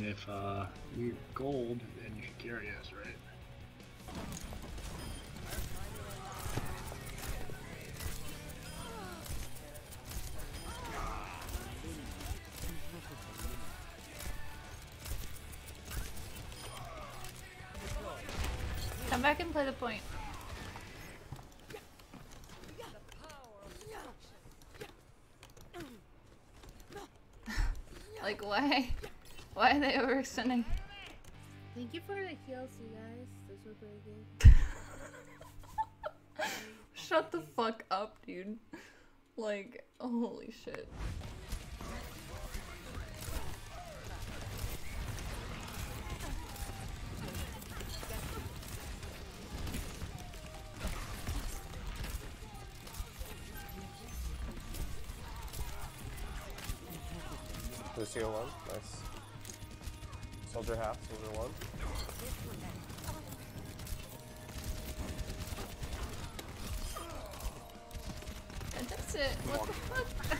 if you're gold, then you should carry us, right? Come back and play the point. Like, why? Why are they overextending? Thank you for the heals, you guys. Those were pretty good. Shut the fuck up, dude. Like, holy shit. Lucio 1, nice. Soldier half, soldier 1. And that's it. What the fuck?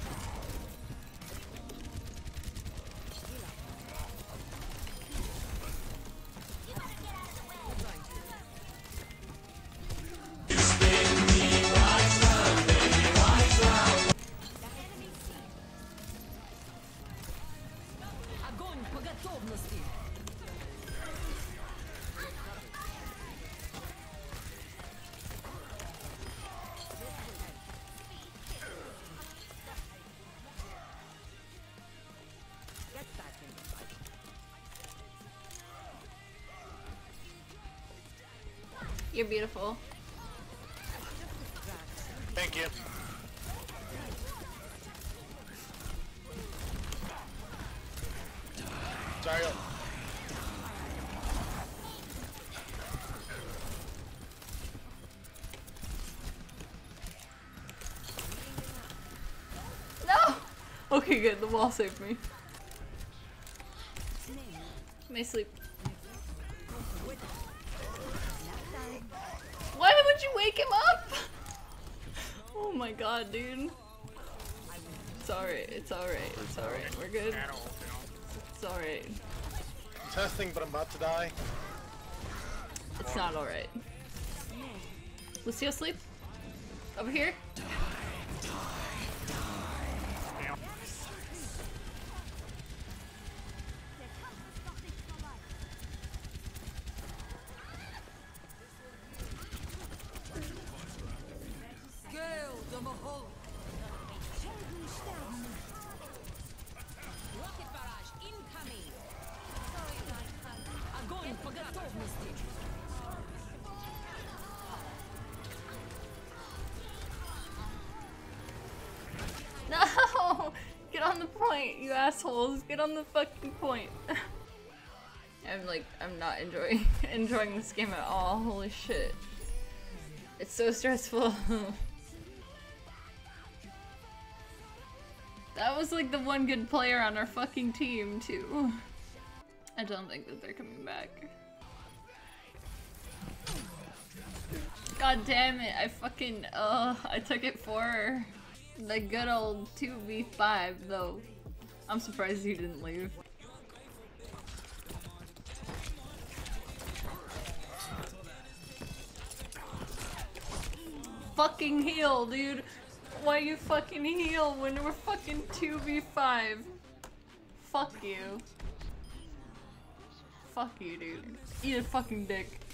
You're beautiful. Thank you. Sorry. No! Okay, good. The wall saved me. May sleep. Why would you wake him up? Oh my god, dude. It's alright, it's alright, it's alright. We're good. It's alright. I'm testing, but I'm about to die. It's not alright. Lucio, sleep. Over here. No! Get on the point, you assholes. Get on the fucking point. I'm not enjoying this game at all. Holy shit. It's so stressful. That was like the one good player on our fucking team too. I don't think that they're coming back. God damn it, I took it for the good old 2v5 though. I'm surprised you didn't leave. Fucking heal, dude. Why you fucking heal when we're fucking 2v5? Fuck you. Fuck you, dude. Eat a fucking dick.